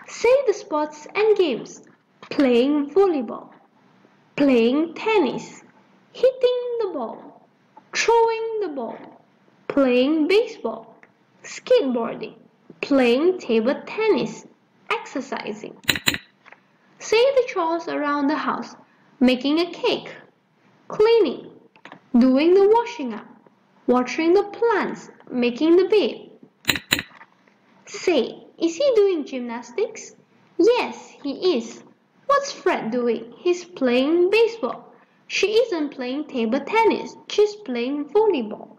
Say the sports and games. Playing volleyball, playing tennis, hitting the ball, throwing the ball, playing baseball, skateboarding, playing table tennis, exercising. Say the chores around the house. Making a cake, cleaning, doing the washing up, watering the plants, making the bed. Say, is he doing gymnastics? Yes, he is. What's Fred doing? He's playing baseball. She isn't playing table tennis, she's playing volleyball.